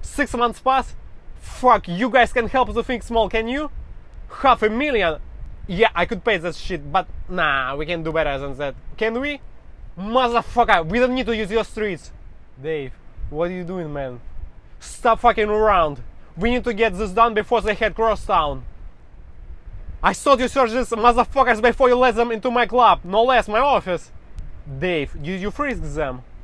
6 months pass? Fuck, you guys can help to think small, can you? $500,000? Yeah, I could pay that shit, but nah, we can do better than that. Can we? Motherfucker, we don't need to use your streets. Dave, what are you doing, man? Stop fucking around. We need to get this done before they head cross town. I thought you searched these motherfuckers before you let them into my club, no less my office. Dave, you frisked them.